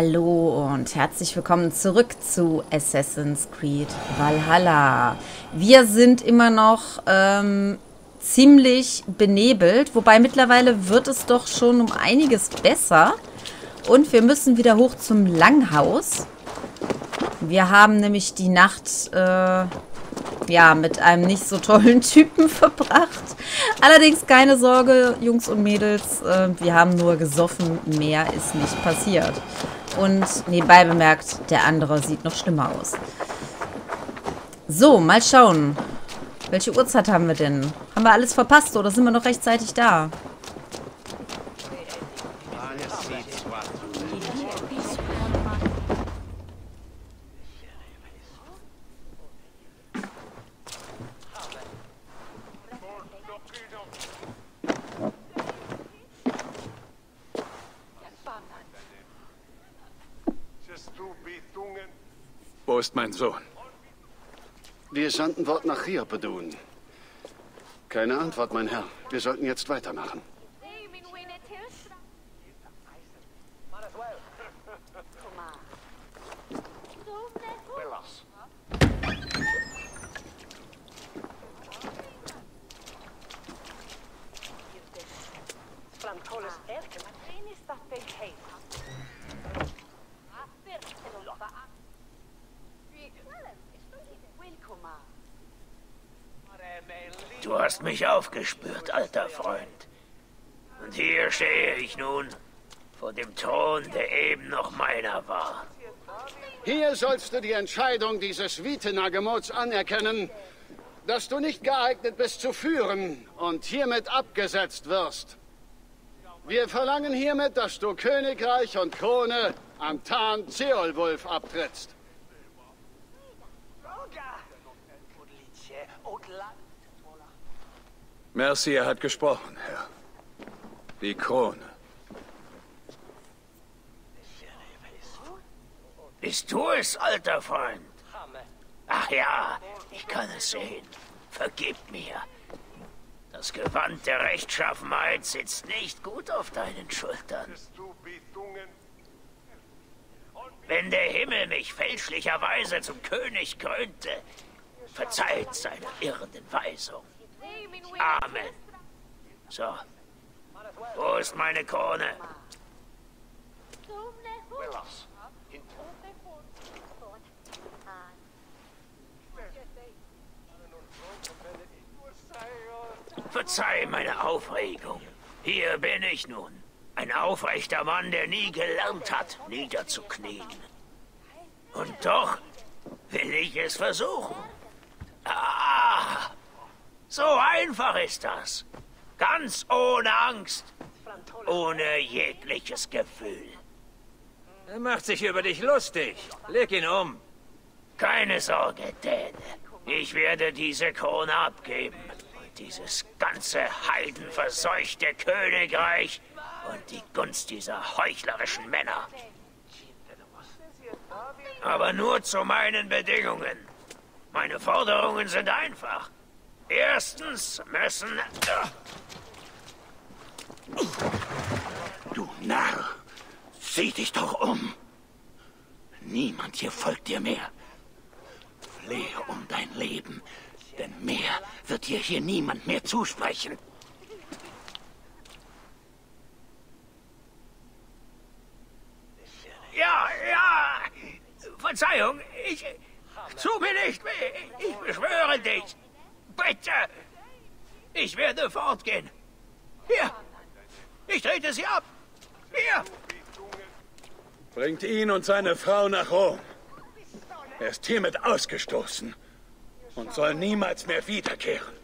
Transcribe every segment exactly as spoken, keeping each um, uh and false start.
Hallo und herzlich willkommen zurück zu Assassin's Creed Valhalla. Wir sind immer noch ähm, ziemlich benebelt, wobei mittlerweile wird es doch schon um einiges besser. Und wir müssen wieder hoch zum Langhaus. Wir haben nämlich die Nacht äh, ja, mit einem nicht so tollen Typen verbracht. Allerdings keine Sorge, Jungs und Mädels, äh, wir haben nur gesoffen, mehr ist nicht passiert. Und nebenbei bemerkt, der andere sieht noch schlimmer aus. So, mal schauen. Welche Uhrzeit haben wir denn? Haben wir alles verpasst oder sind wir noch rechtzeitig da? Wo ist mein Sohn? Wir sandten Wort nach Riopedun. Keine Antwort, mein Herr. Wir sollten jetzt weitermachen. Du hast mich aufgespürt, alter Freund. Und hier stehe ich nun vor dem Thron, der eben noch meiner war. Hier sollst du die Entscheidung dieses Vitenagemots anerkennen, dass du nicht geeignet bist zu führen und hiermit abgesetzt wirst. Wir verlangen hiermit, dass du Königreich und Krone am Tarn Ceolwulf abtrittst. Mercia hat gesprochen, Herr. Die Krone. Bist du es, alter Freund? Ach ja, ich kann es sehen. Vergib mir. Das Gewand der Rechtschaffenheit sitzt nicht gut auf deinen Schultern. Wenn der Himmel mich fälschlicherweise zum König krönte, verzeiht seine irrenden Weisung. Amen. So. Wo ist meine Krone? Verzeih meine Aufregung. Hier bin ich nun. Ein aufrechter Mann, der nie gelernt hat, niederzuknien. Und doch will ich es versuchen. Ah! So einfach ist das. Ganz ohne Angst. Ohne jegliches Gefühl. Er macht sich über dich lustig. Leg ihn um. Keine Sorge, Däne. Ich werde diese Krone abgeben. Und dieses ganze heidenverseuchte Königreich und die Gunst dieser heuchlerischen Männer. Aber nur zu meinen Bedingungen. Meine Forderungen sind einfach. Erstens müssen... Du Narr! Sieh dich doch um! Niemand hier folgt dir mehr. Flehe um dein Leben, denn mehr wird dir hier niemand mehr zusprechen. Ja, ja! Verzeihung, ich... Tu mir nicht weh! Ich beschwöre dich! Bitte! Ich werde fortgehen. Hier! Ich trete sie ab! Hier! Bringt ihn und seine Frau nach Rom. Er ist hiermit ausgestoßen und soll niemals mehr wiederkehren.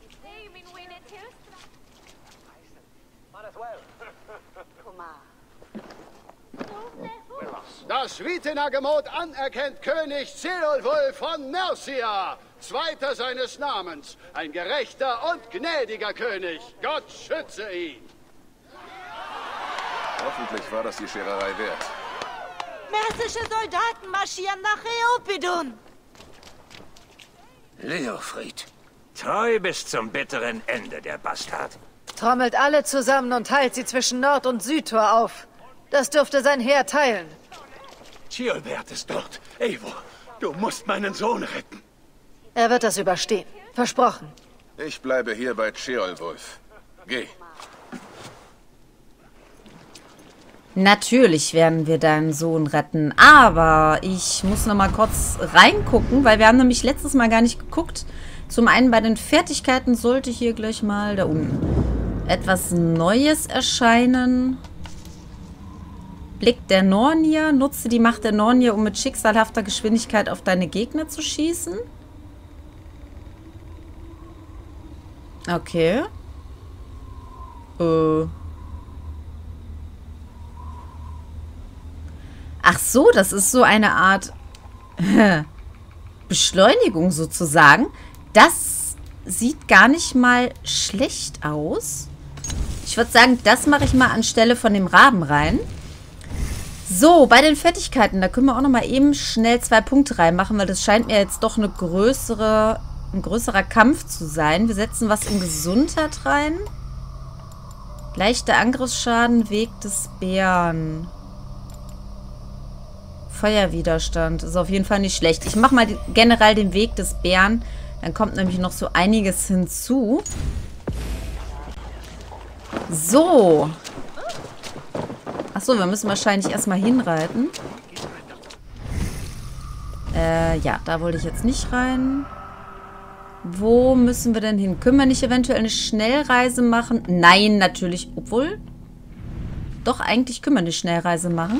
Das Vitenagemot anerkennt König Ceolwulf von Mercia, zweiter seines Namens, ein gerechter und gnädiger König. Gott schütze ihn. Hoffentlich war das die Schererei wert. Mersische Soldaten marschieren nach Riopedun. Leofried. Treu bis zum bitteren Ende, der Bastard. Trommelt alle zusammen und teilt sie zwischen Nord- und Südtor auf. Das dürfte sein Heer teilen. Ceolbert ist dort. Eivor, du musst meinen Sohn retten. Er wird das überstehen. Versprochen. Ich bleibe hier bei Ceolwulf. Geh. Natürlich werden wir deinen Sohn retten, aber ich muss noch mal kurz reingucken, weil wir haben nämlich letztes Mal gar nicht geguckt. Zum einen bei den Fertigkeiten sollte hier gleich mal da unten etwas Neues erscheinen. Blick der Nornier. Nutze die Macht der Nornier, um mit schicksalhafter Geschwindigkeit auf deine Gegner zu schießen. Okay. Äh... Ach so, das ist so eine Art Beschleunigung sozusagen. Das sieht gar nicht mal schlecht aus. Ich würde sagen, das mache ich mal anstelle von dem Raben rein. So, bei den Fertigkeiten, da können wir auch noch mal eben schnell zwei Punkte reinmachen, weil das scheint mir jetzt doch eine größere, ein größerer Kampf zu sein. Wir setzen was in Gesundheit rein. Leichter Angriffsschaden, Weg des Bären. Feuerwiderstand. Ist auf jeden Fall nicht schlecht. Ich mache mal die, generell den Weg des Bären. Dann kommt nämlich noch so einiges hinzu. So. Achso, wir müssen wahrscheinlich erstmal hinreiten. Äh, ja, da wollte ich jetzt nicht rein. Wo müssen wir denn hin? Können wir nicht eventuell eine Schnellreise machen? Nein, natürlich. Obwohl. Doch, eigentlich können wir eine Schnellreise machen.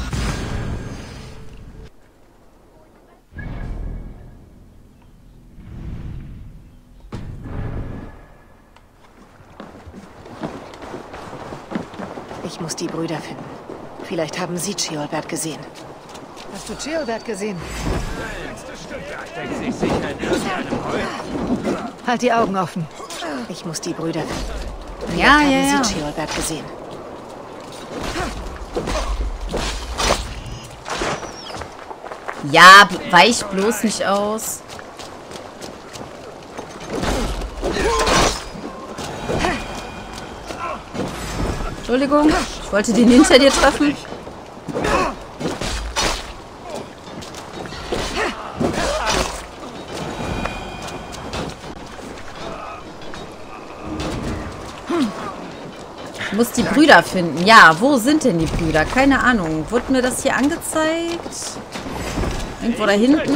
Ich muss die Brüder finden. Vielleicht haben sie Ceolbert gesehen. Hast du Ceolbert gesehen? Halt die Augen offen. Ich muss die Brüder finden. Vielleicht Ja, haben ja, ja. sie Ceolbert gesehen. Ja, weich bloß nicht aus. Entschuldigung, ich wollte den hinter dir treffen. Ich muss die Brüder finden. Ja, wo sind denn die Brüder? Keine Ahnung. Wurde mir das hier angezeigt? Irgendwo da hinten?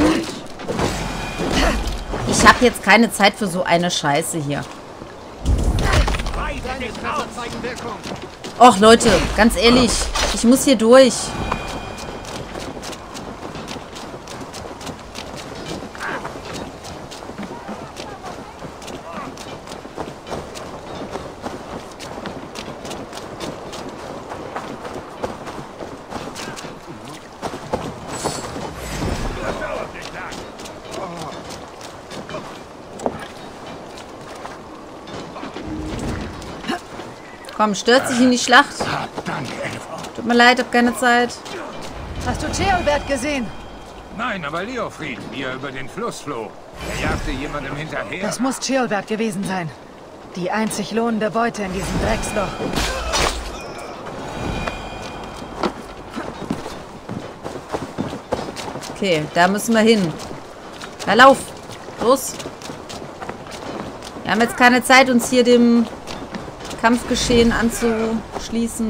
Ich habe jetzt keine Zeit für so eine Scheiße hier. Och, Leute, ganz ehrlich, ich muss hier durch. Komm, stört sich in die Schlacht. Tut mir leid, hab keine Zeit. Hast du Ceolbert gesehen? Nein, aber Leofried, wie er über den Fluss floh. Er jagte jemandem hinterher. Das muss Ceolbert gewesen sein. Die einzig lohnende Beute in diesem Drecksloch. Okay, da müssen wir hin. Na, lauf. Los. Wir haben jetzt keine Zeit, uns hier dem Kampfgeschehen anzuschließen.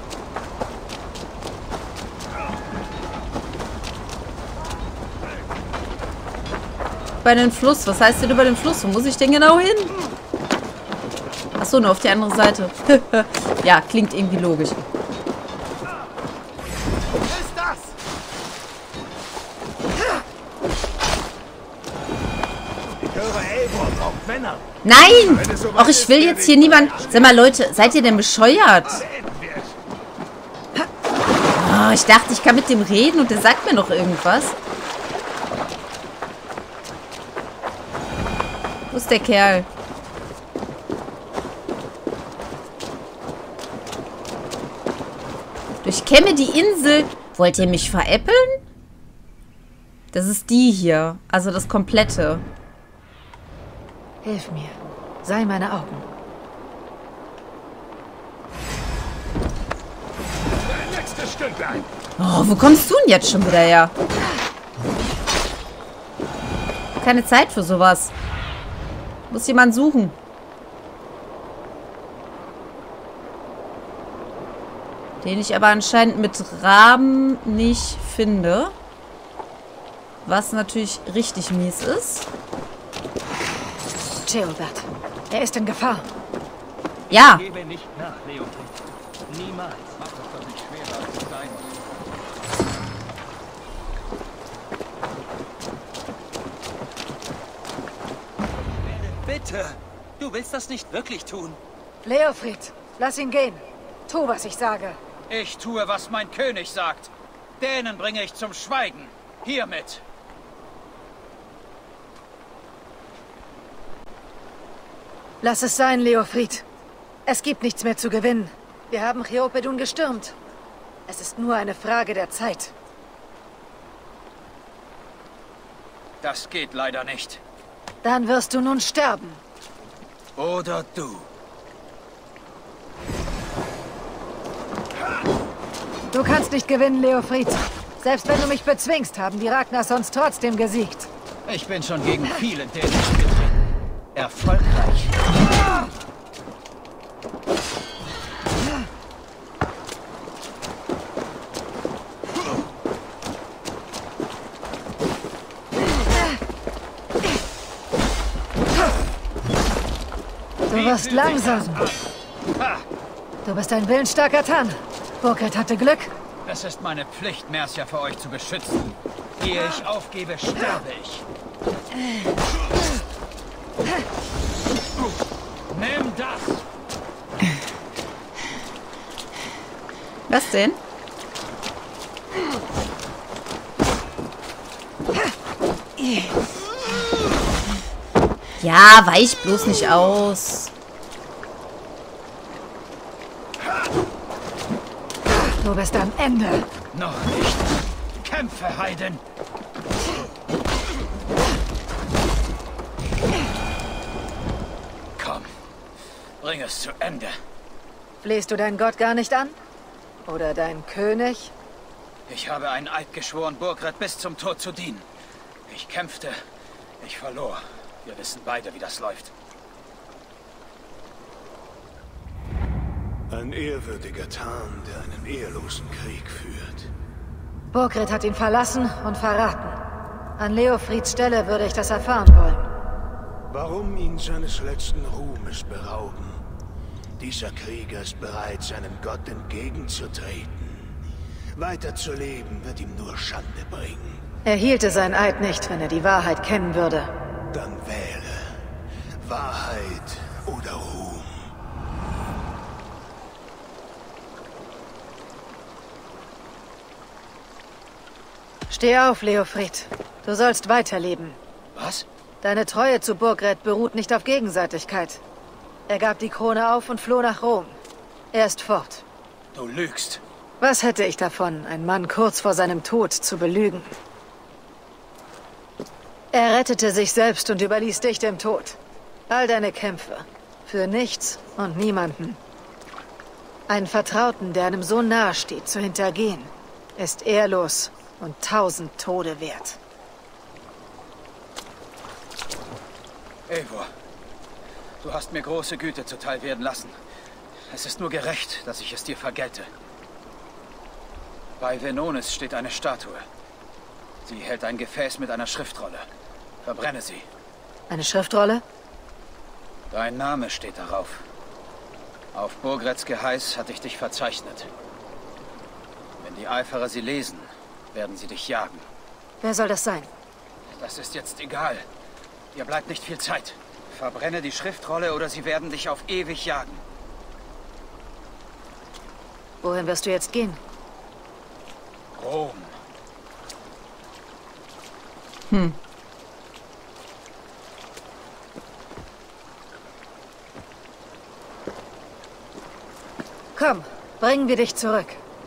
Bei den Fluss. Was heißt denn über den Fluss? Wo muss ich denn genau hin? Achso, nur auf die andere Seite. Ja, klingt irgendwie logisch. Nein! Och, ich will jetzt hier niemand... Sag mal, Leute, seid ihr denn bescheuert? Oh, ich dachte, ich kann mit dem reden und der sagt mir noch irgendwas. Wo ist der Kerl? Durchkämme die Insel. Wollt ihr mich veräppeln? Das ist die hier. Also das komplette. Hilf mir. Sei meine Augen. Der nächste Stehen bleiben! Oh, wo kommst du denn jetzt schon wieder her? Keine Zeit für sowas. Muss jemand suchen. Den ich aber anscheinend mit Raben nicht finde. Was natürlich richtig mies ist. Ceolbert, er ist in Gefahr. Ja. Gebe nicht nach, Leofried. Niemals. Mach es doch nicht schwerer, als es sein muss. Bitte! Du willst das nicht wirklich tun. Leofried, lass ihn gehen. Tu, was ich sage. Ich tue, was mein König sagt. Dänen bringe ich zum Schweigen. Hiermit. Lass es sein, Leofried. Es gibt nichts mehr zu gewinnen. Wir haben Cheopedun gestürmt. Es ist nur eine Frage der Zeit. Das geht leider nicht. Dann wirst du nun sterben. Oder du. Du kannst nicht gewinnen, Leofried. Selbst wenn du mich bezwingst, haben die Ragnars uns trotzdem gesiegt. Ich bin schon gegen viele Dänen getreten. Erfolgreich. Du wirst langsam. Du bist ein willensstarker Tann. Burkert hatte Glück. Es ist meine Pflicht, Mercia für euch zu beschützen. Ehe ich aufgebe, sterbe ich. Nimm das! Was denn? Ja, weich bloß nicht aus. Du bist am Ende. Noch nicht. Kämpfe, Heiden! Komm, bring es zu Ende. Flehst du deinen Gott gar nicht an? Oder deinen König? Ich habe einen Eid geschworen, Burgred bis zum Tod zu dienen. Ich kämpfte, ich verlor. Wir wissen beide, wie das läuft. Ein ehrwürdiger Tarn, der einen ehelosen Krieg führt. Burgred hat ihn verlassen und verraten. An Leofrieds Stelle würde ich das erfahren wollen. Warum ihn seines letzten Ruhmes berauben? Dieser Krieger ist bereit, seinem Gott entgegenzutreten. Weiterzuleben wird ihm nur Schande bringen. Er hielte sein Eid nicht, wenn er die Wahrheit kennen würde. Dann wähle. Wahrheit oder Ruhm. Steh auf, Leofried. Du sollst weiterleben. Was? Deine Treue zu Burgred beruht nicht auf Gegenseitigkeit. Er gab die Krone auf und floh nach Rom. Er ist fort. Du lügst. Was hätte ich davon, einen Mann kurz vor seinem Tod zu belügen? Er rettete sich selbst und überließ dich dem Tod. All deine Kämpfe. Für nichts und niemanden. Einen Vertrauten, der einem so nahe steht, zu hintergehen, ist ehrlos und tausend Tode wert. Eivor, du hast mir große Güte zuteil werden lassen. Es ist nur gerecht, dass ich es dir vergelte. Bei Venonis steht eine Statue. Sie hält ein Gefäß mit einer Schriftrolle. Verbrenne sie. Eine Schriftrolle? Dein Name steht darauf. Auf Burgreds Geheiß hatte ich dich verzeichnet. Wenn die Eiferer sie lesen, werden sie dich jagen. Wer soll das sein? Das ist jetzt egal. Dir bleibt nicht viel Zeit. Verbrenne die Schriftrolle oder sie werden dich auf ewig jagen. Wohin wirst du jetzt gehen? Rom. Hm. Komm, bringen wir dich zurück.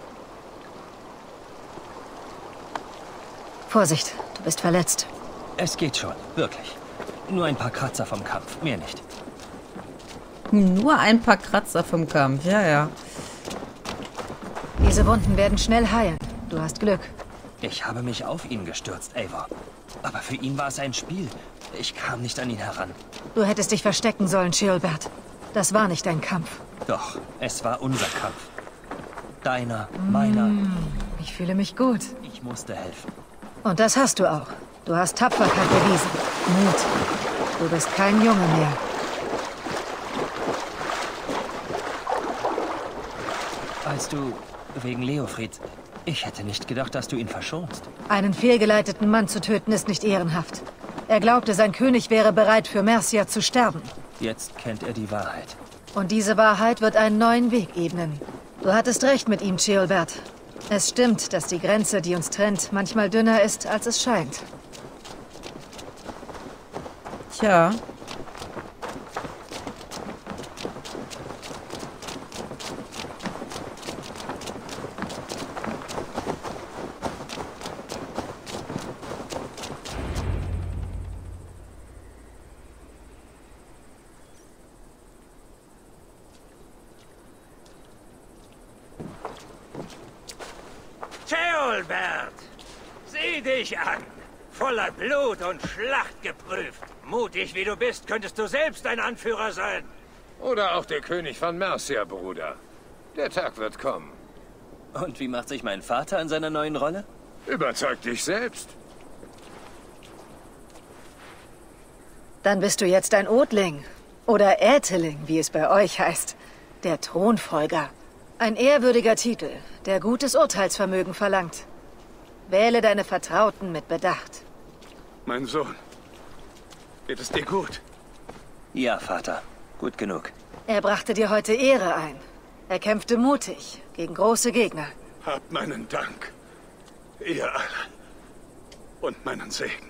Vorsicht, du bist verletzt. Es geht schon, wirklich. Nur ein paar Kratzer vom Kampf, mehr nicht. Nur ein paar Kratzer vom Kampf, ja, ja. Die Diese Wunden werden schnell heilen. Du hast Glück. Ich habe mich auf ihn gestürzt, Eivor. Aber für ihn war es ein Spiel. Ich kam nicht an ihn heran. Du hättest dich verstecken sollen, Ceolbert. Das war nicht dein Kampf. Doch, es war unser Kampf. Deiner, meiner. Ich fühle mich gut. Ich musste helfen. Und das hast du auch. Du hast Tapferkeit bewiesen. Mut. Du bist kein Junge mehr. Weißt du, wegen Leofried, ich hätte nicht gedacht, dass du ihn verschonst. Einen fehlgeleiteten Mann zu töten ist nicht ehrenhaft. Er glaubte, sein König wäre bereit, für Mercia zu sterben. Jetzt kennt er die Wahrheit. Und diese Wahrheit wird einen neuen Weg ebnen. Du hattest recht mit ihm, Ceolbert. Es stimmt, dass die Grenze, die uns trennt, manchmal dünner ist, als es scheint. Tja. Ceolbert, sieh dich an. Voller Blut und Schlacht geprüft. Mutig wie du bist, könntest du selbst ein Anführer sein. Oder auch der König von Mercia, Bruder. Der Tag wird kommen. Und wie macht sich mein Vater in seiner neuen Rolle? Überzeug dich selbst. Dann bist du jetzt ein Odling. Oder Ätheling, wie es bei euch heißt. Der Thronfolger. Ein ehrwürdiger Titel, der gutes Urteilsvermögen verlangt. Wähle deine Vertrauten mit Bedacht. Mein Sohn, geht es dir gut? Ja, Vater. Gut genug. Er brachte dir heute Ehre ein. Er kämpfte mutig gegen große Gegner. Habt meinen Dank, ihr alle. Und meinen Segen.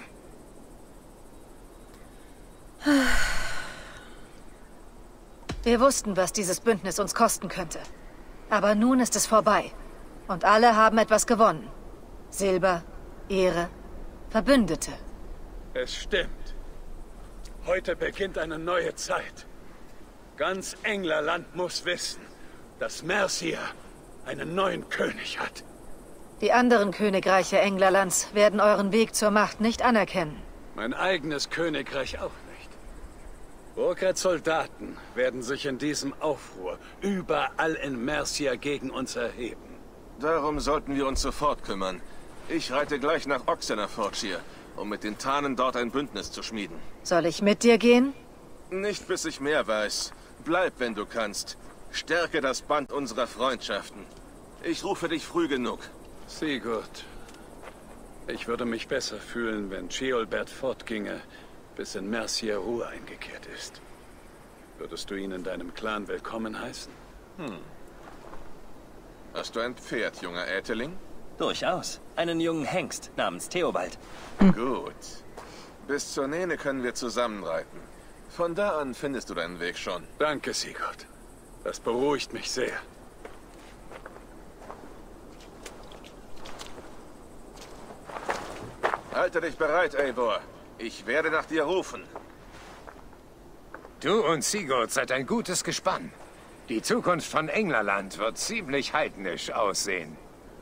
Wir wussten, was dieses Bündnis uns kosten könnte. Aber nun ist es vorbei. Und alle haben etwas gewonnen. Silber, Ehre, Verbündete. Es stimmt. Heute beginnt eine neue Zeit. Ganz Englerland muss wissen, dass Mercia einen neuen König hat. Die anderen Königreiche Englerlands werden euren Weg zur Macht nicht anerkennen. Mein eigenes Königreich auch nicht. Burkreds Soldaten werden sich in diesem Aufruhr überall in Mercia gegen uns erheben. Darum sollten wir uns sofort kümmern. Ich reite gleich nach Oxenfordshire, um mit den Tarnen dort ein Bündnis zu schmieden. Soll ich mit dir gehen? Nicht, bis ich mehr weiß. Bleib, wenn du kannst. Stärke das Band unserer Freundschaften. Ich rufe dich früh genug. Sigurd, ich würde mich besser fühlen, wenn Ceolbert fortginge, bis in Mercia Ruhe eingekehrt ist. Würdest du ihn in deinem Clan willkommen heißen? Hm. Hast du ein Pferd, junger Ätheling? Durchaus. Einen jungen Hengst namens Theobald. Gut. Bis zur Nähne können wir zusammenreiten. Von da an findest du deinen Weg schon. Danke, Sigurd. Das beruhigt mich sehr. Halte dich bereit, Eivor. Ich werde nach dir rufen. Du und Sigurd seid ein gutes Gespann. Die Zukunft von Englerland wird ziemlich heidnisch aussehen.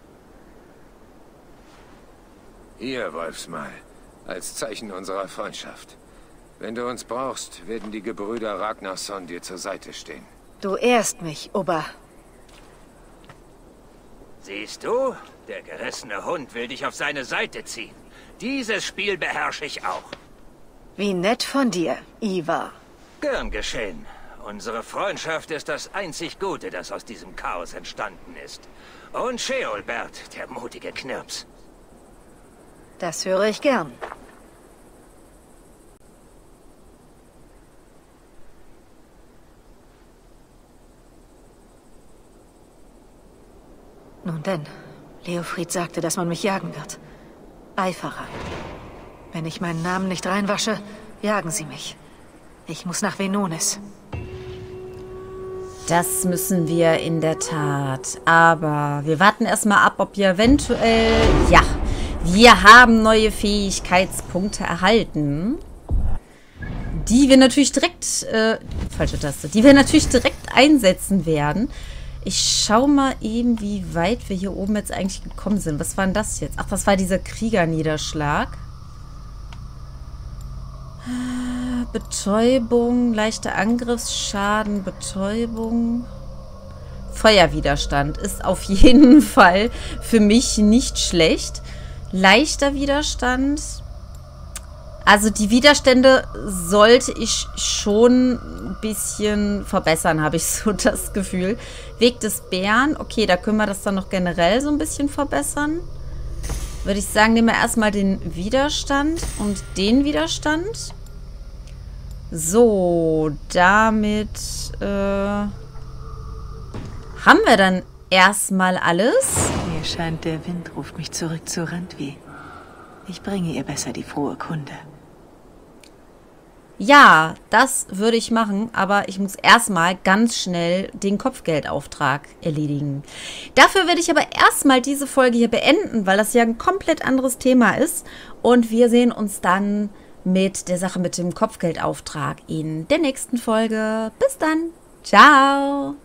Hier, Wolfsmal, als Zeichen unserer Freundschaft. Wenn du uns brauchst, werden die Gebrüder Ragnarsson dir zur Seite stehen. Du ehrst mich, Ober. Siehst du? Der gerissene Hund will dich auf seine Seite ziehen. Dieses Spiel beherrsche ich auch. Wie nett von dir, Ivar. Gern geschehen. Unsere Freundschaft ist das einzig Gute, das aus diesem Chaos entstanden ist. Und Ceolbert, der mutige Knirps. Das höre ich gern. Nun denn, Leofried sagte, dass man mich jagen wird. Eiferer. Wenn ich meinen Namen nicht reinwasche, jagen sie mich. Ich muss nach Venonis. Das müssen wir in der Tat. Aber wir warten erstmal ab, ob wir eventuell... Ja, wir haben neue Fähigkeitspunkte erhalten. Die wir natürlich direkt... Äh, falsche Taste. Die wir natürlich direkt einsetzen werden. Ich schau mal eben, wie weit wir hier oben jetzt eigentlich gekommen sind. Was war denn das jetzt? Ach, das war dieser Kriegerniederschlag. Betäubung, leichter Angriffsschaden, Betäubung. Feuerwiderstand ist auf jeden Fall für mich nicht schlecht. Leichter Widerstand. Also die Widerstände sollte ich schon ein bisschen verbessern, habe ich so das Gefühl. Weg des Bären. Okay, da können wir das dann noch generell so ein bisschen verbessern. Würde ich sagen, nehmen wir erstmal den Widerstand und den Widerstand. So, damit äh, haben wir dann erstmal alles. Mir scheint, der Wind ruft mich zurück zu Randvi. Ich bringe ihr besser die frohe Kunde. Ja, das würde ich machen, aber ich muss erstmal ganz schnell den Kopfgeldauftrag erledigen. Dafür werde ich aber erstmal diese Folge hier beenden, weil das ja ein komplett anderes Thema ist. Und wir sehen uns dann mit der Sache mit dem Kopfgeldauftrag in der nächsten Folge. Bis dann. Ciao.